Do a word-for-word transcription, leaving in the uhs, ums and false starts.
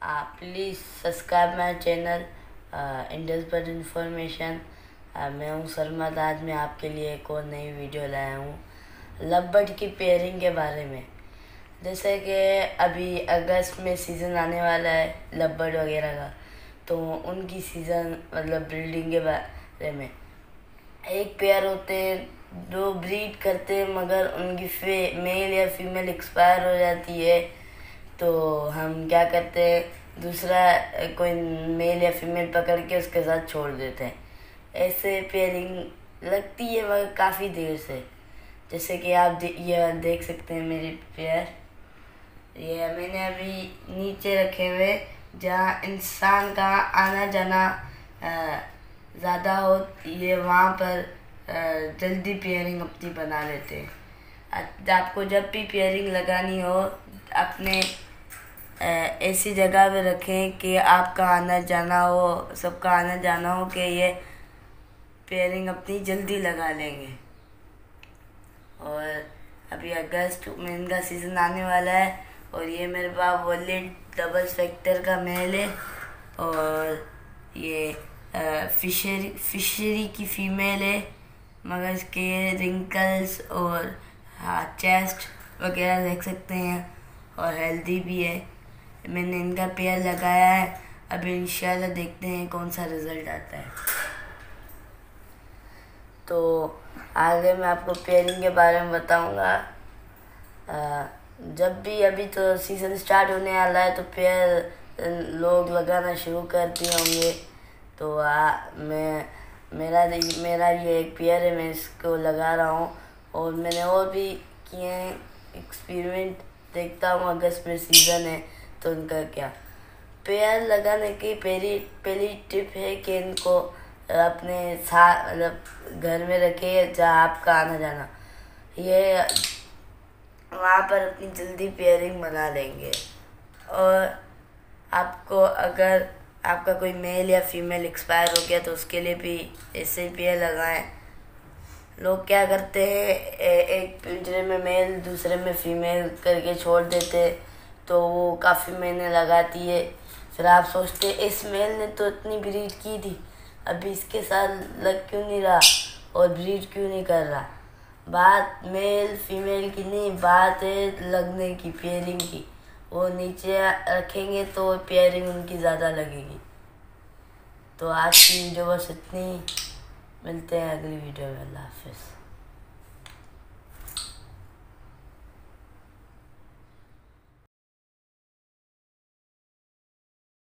आप please subscribe my channel Indus bird information. मैं हूँ सरमद। आज मैं आपके लिए एक और नई वीडियो लाया हूँ लव बर्ड की पेयरिंग के बारे में। जैसे कि अभी अगस्त में सीज़न आने वाला है लव बर्ड वगैरह का, तो उनकी सीज़न मतलब ब्रीडिंग के बारे में। एक पेयर होते हैं जो ब्रीड करते हैं मगर उनकी फे मेल या फीमेल एक्सपायर हो जाती है, तो हम क्या करते हैं दूसरा कोई मेल या फीमेल पकड़ के उसके साथ छोड़ देते हैं। ऐसे पेयरिंग लगती है मगर काफ़ी देर से। जैसे कि आप दे, ये देख सकते हैं मेरे पेयर, ये मैंने अभी नीचे रखे हुए जहाँ इंसान का आना जाना ज़्यादा हो, ये वहाँ पर जल्दी पेयरिंग अपनी बना लेते हैं। आपको जब भी पेयरिंग लगानी हो अपने ऐसी जगह पे रखें कि आपका आना जाना हो, सबका आना जाना हो कि ये पेयरिंग अपनी जल्दी लगा लेंगे। और अभी अगस्त में इनका सीज़न आने वाला है और ये मेरे पास वॉलेट डबल स्पेक्टर का मेल है और ये फिशरी फिशरी की फीमेल है, मगर इसके रिंकल्स और हाँ चेस्ट वगैरह देख सकते हैं और हेल्दी भी है। मैंने इनका पेयर लगाया है, अभी इंशाल्लाह देखते हैं कौन सा रिज़ल्ट आता है। तो आगे मैं आपको पेयरिंग के बारे में बताऊंगा। जब भी अभी तो सीज़न स्टार्ट होने वाला है तो पेयर लोग लगाना शुरू कर दिए होंगे। तो आ, मैं मेरा मेरा ये एक पेयर है, मैं इसको लगा रहा हूँ और मैंने और भी किए हैं एक्सपेरिमेंट। देखता हूँ अगस्त में सीज़न है तो उनका क्या। पेयर लगाने की पहली पहली टिप है कि इनको अपने साथ मतलब घर में रखे जहाँ आपका आना जाना, ये वहाँ पर अपनी जल्दी पेयरिंग बना लेंगे। और आपको अगर आपका कोई मेल या फीमेल एक्सपायर हो गया तो उसके लिए भी ऐसे ही पेयर लगाएं। लोग क्या करते हैं एक पिंजरे में मेल दूसरे में फीमेल करके छोड़ देते, तो वो काफ़ी महीने लगाती है। फिर आप सोचते इस मेल ने तो इतनी ब्रीड की थी, अभी इसके साथ लग क्यों नहीं रहा और ब्रीड क्यों नहीं कर रहा। बात मेल फीमेल की नहीं, बात है लगने की, पेयरिंग की। वो नीचे रखेंगे तो पेयरिंग उनकी ज़्यादा लगेगी। तो आज की वीडियो बस इतनी, मिलते हैं अगली वीडियो में। अल्लाह हाफिज़।